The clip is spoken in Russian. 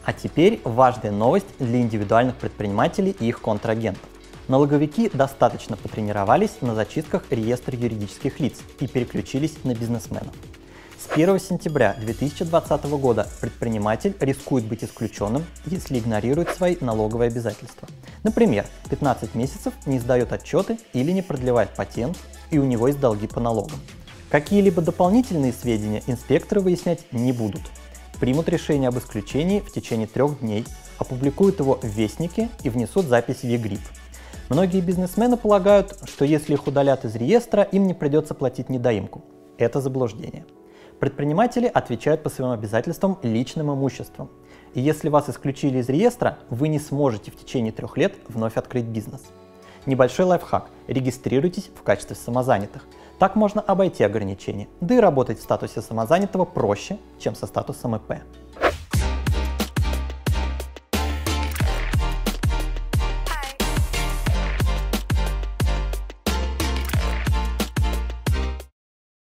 А теперь важная новость для индивидуальных предпринимателей и их контрагентов. Налоговики достаточно потренировались на зачистках реестра юридических лиц и переключились на бизнесменов. С 1 сентября 2020 года предприниматель рискует быть исключенным, если игнорирует свои налоговые обязательства. Например, 15 месяцев не сдает отчеты или не продлевает патент, и у него есть долги по налогам. Какие-либо дополнительные сведения инспекторы выяснять не будут. Примут решение об исключении в течение 3 дней, опубликуют его в Вестнике и внесут запись в ЕГРИП. Многие бизнесмены полагают, что если их удалят из реестра, им не придется платить недоимку. Это заблуждение. Предприниматели отвечают по своим обязательствам личным имуществом. И если вас исключили из реестра, вы не сможете в течение 3 лет вновь открыть бизнес. Небольшой лайфхак – регистрируйтесь в качестве самозанятых. Так можно обойти ограничения, да и работать в статусе самозанятого проще, чем со статусом ИП.